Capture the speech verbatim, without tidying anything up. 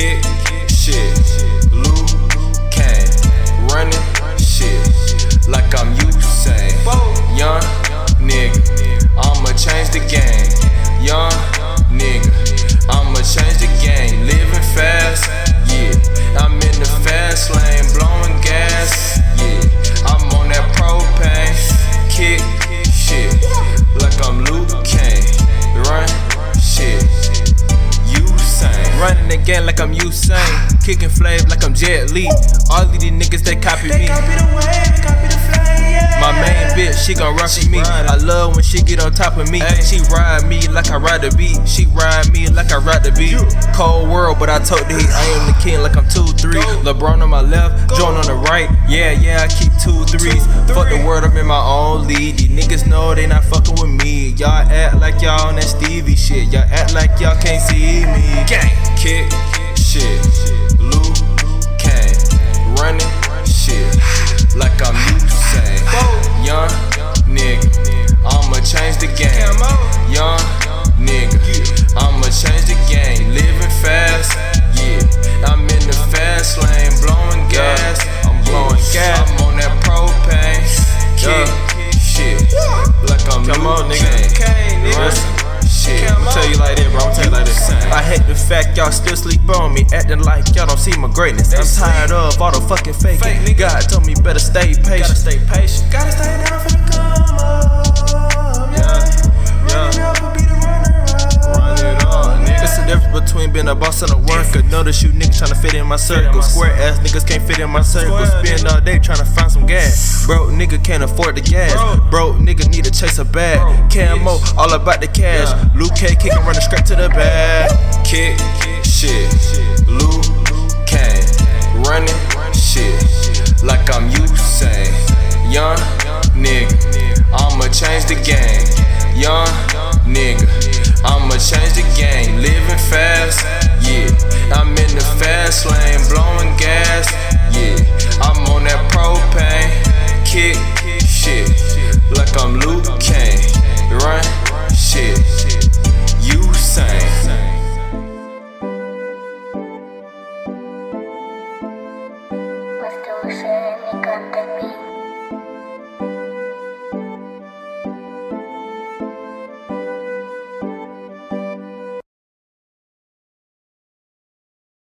kick, shit, Luke Kane, running shit, like I'm Usain. Young nigga, I'ma change the game. Young nigga, I'ma change the game. Living fast, yeah, I'm in the fast lane, blowing gas, yeah, I'm on that propane. Kick shit, like I'm Luke Kane, run shit, Usain. Running the game like I'm Usain, kicking flames like I'm Jet Li. All of these niggas they copy me. My main bitch, she gon' rock with me. I love when she get on top of me. She ride me like I ride the beat. She ride me like I ride the beat. Cold world, but I told the heat. I am the king like I'm two three. LeBron on my left, Jordan on the right. Yeah, yeah, I keep two threes. Fuck the world, I'm in my own league. These niggas know they not fucking with me. Y'all act like y'all on that Stevie shit. Y'all act like y'all can't see me. Gang, kick, shit, Luke Kane, running shit, like I'm Usain. Young nigga, I'ma change the game. Young nigga, I'ma change the game. Living fast, yeah, I'm in the fast lane, blowing gas. I'm blowing gas. I'm on that propane. Kick shit, like I'm Luke Kane. Listen, shit, I'ma tell you like that, bro. I'ma tell you like this. I hate the fact y'all still sleep on me, acting like y'all don't see my greatness. I'm tired of all the fucking faking. God told me better stay patient. Gotta stay patient. Gotta stay down for the come up. Yeah, yeah. Run it up, nigga. It's the difference between being a boss and a worker. Notice you niggas tryna fit in my circle. Square ass niggas can't fit in my circle. Spend all day tryna find some gas. Broke nigga can't afford the gas. Broke nigga need to chase a bag. Camo, all about the cash. Luke K kicking, running straight to the bag. Kick, shit, Luke Kane, running shit, like I'm Usain. Young nigga, I'ma change the game. Young nigga, I'ma change the game. Living fast, yeah, I'm in the fast lane, blowing gas, yeah, I'm on that propane. Kick shit, like I'm Luke Kane, run shit, Usain. Mas tú se me canta a mí.